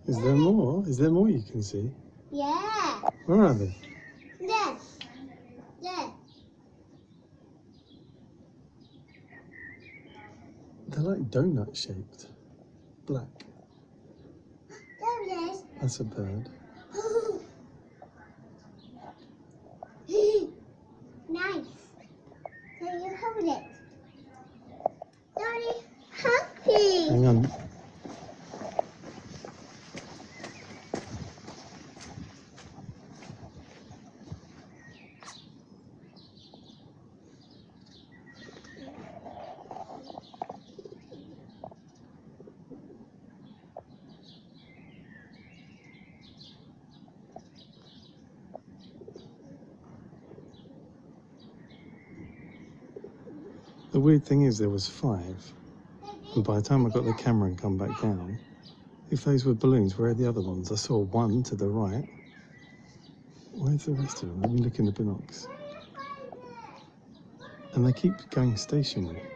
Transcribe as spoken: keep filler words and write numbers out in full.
Is there more? Is there more you can see? Yeah. Where are they? There. There. They're like donut shaped. Black. There it is. That's a bird. Nice. So you hold it. Daddy, happy. Hang on. The weird thing is there was five, and by the time I got the camera and come back down, if those were balloons, where are the other ones? I saw one to the right. Where's the rest of them? Let me look in the binocs. And they keep going stationary.